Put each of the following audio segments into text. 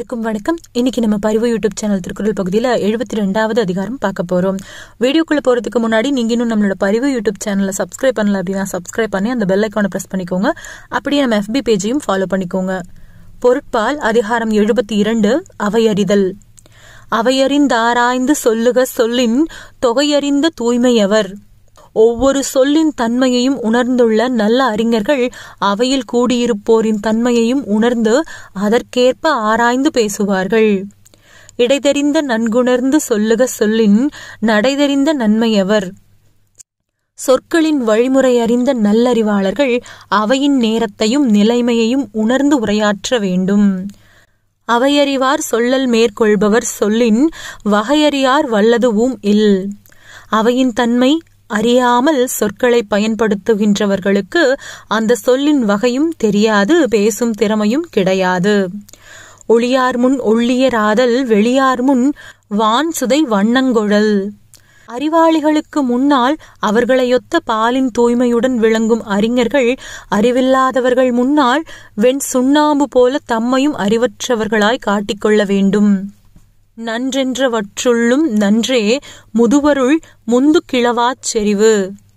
அனைவருக்கும் வணக்கம். இன்னைக்கு நம்ம பரிவு யூடியூப் சேனல் திருக்குறள் பகுதியில் 72வது அதிகாரம் பார்க்க போறோம். வீடியோக்குள்ள போறதுக்கு முன்னாடி நீங்க இன்னும் நம்மளோட பரிவு யூடியூப் சேனலை சப்ஸ்கிரைப் பண்ணல அப்படின்னா சப்ஸ்கிரைப் பண்ணி அந்த பெல் ஐக்கானை பிரஸ் பண்ணிக்கோங்க. அப்படியே நம்ம FB பேஜையும் ஃபாலோ பண்ணிக்கோங்க. பொருட்பால் அதிகாரம் 72 அவையறிதல். அவையறிந்தாராய்ந்து சொல்லுக சொல்லின் தொகையறிந்த தூய்மையவர். ஒவ்வொரு சொல்லின் தன்மையையும் உணர்ந்துள்ள நல்ல அறிஞர்கள் அவையில் கூடியிருப்போரின் தன்மையையும் உணர்ந்து அதற்கேற்ப ஆராய்ந்து பேசுவார்கள். இடைதெரிந்த நன்குணர்ந்து சொல்லுக சொல்லின் நடைதெரிந்த நன்மையவர். சொற்களின் வழிமுறை அறிந்த நல்லறிவாளர்கள் அவையின் நேரத்தையும் நிலைமையையும் உணர்ந்து உரையாற்ற வேண்டும். அவையறிவார் சொல்லல் மேற்கொள்பவர் சொல்லின் வகையறியார் வல்லதுவும் இல். அவையின் தன்மை அறியாமல் சொற்களை பயன்படுத்துகின்றவர்களுக்கு அந்த சொல்லின் வகையும் தெரியாது, பேசும் திறமையும் கிடையாது. ஒளியார் முன் ஒள்ளியராதல் வெளியார் முன் வான் சுதை வண்ணங்கொழல். அறிவாளிகளுக்கு முன்னால் அவர்களையொத்த பாலின் தூய்மையுடன் விளங்கும் அறிஞர்கள் அறிவில்லாதவர்கள் முன்னால் வெண் சுண்ணாம்பு போல தம்மையும் அறிவற்றவர்களாய் காட்டிக்கொள்ள வேண்டும். நன்றென்றவற்றுள்ளும் நன்றே முதுவருள் முந்து கிளவாச் செறிவு.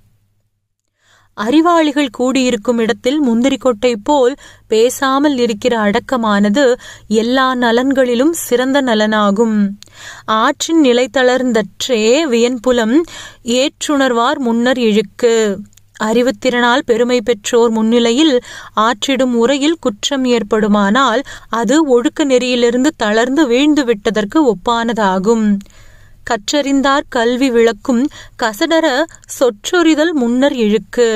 அறிவாளிகள் கூடியிருக்கும் இடத்தில் முந்திரிக்கொட்டை போல் பேசாமல் இருக்கிற அடக்கமானது எல்லா நலன்களிலும் சிறந்த நலனாகும். ஆற்றின் நிலை தளர்ந்தற்றே வியன்புலம் ஏற்றுணர்வார் முன்னர் இழுக்கு. அறிவுத்திறனால் பெருமை பெற்றோர் முன்னிலையில் ஆற்றிடும் உரையில் குற்றம் ஏற்படுமானால் அது ஒழுக்க நெறியிலிருந்து தளர்ந்து வீழ்ந்து விட்டதற்கு ஒப்பானதாகும். கற்றறிந்தார் கல்வி விளக்கும் கசடர சொற்றொறிதல் முன்னர் இழுக்கு.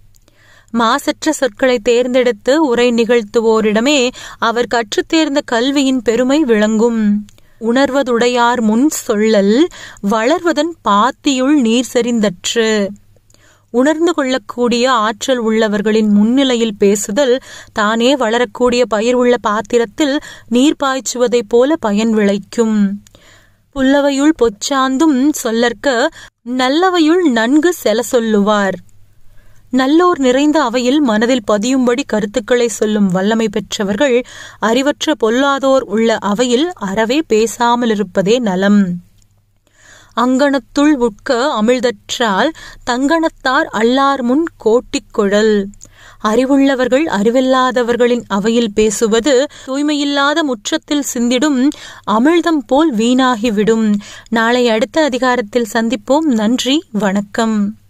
மாசற்ற சொற்களை தேர்ந்தெடுத்து உரை நிகழ்த்துவோரிடமே அவர் கற்றுத் தேர்ந்த கல்வியின் பெருமை விளங்கும். உணர்வதுடையார் முன் சொல்லல் வளர்வதன் பாத்தியுள் நீர் செறிந்தற்று. உணர்ந்து கொள்ளக்கூடிய ஆற்றல் உள்ளவர்களின் முன்னிலையில் பேசுதல் தானே வளரக்கூடிய பயிர் உள்ள பாத்திரத்தில் நீர் பாய்ச்சுவதைப் போல பயன் விளைக்கும். புல்லவையுள் பொச்சாந்தும் சொல்லற்க நல்லவையுள் நன்கு செல சொல்லுவார். நல்லோர் நிறைந்த அவையில் மனதில் பதியும்படி கருத்துக்களை சொல்லும் வல்லமை பெற்றவர்கள் அறிவற்ற பொல்லாதோர் உள்ள அவையில் அறவே பேசாமலிருப்பதே நலம். அங்கணத்துள் உட்க அமிழ்தற்றால் தங்கணத்தார் அல்லார் முன் கோட்டிக் குழல். அறிவுள்ளவர்கள் அறிவில்லாதவர்களின் அவையில் பேசுவது தூய்மையில்லாத முற்றத்தில் சிந்திடும் அமிழ்தம் போல் வீணாகிவிடும். நாளை அடுத்த அதிகாரத்தில் சந்திப்போம். நன்றி, வணக்கம்.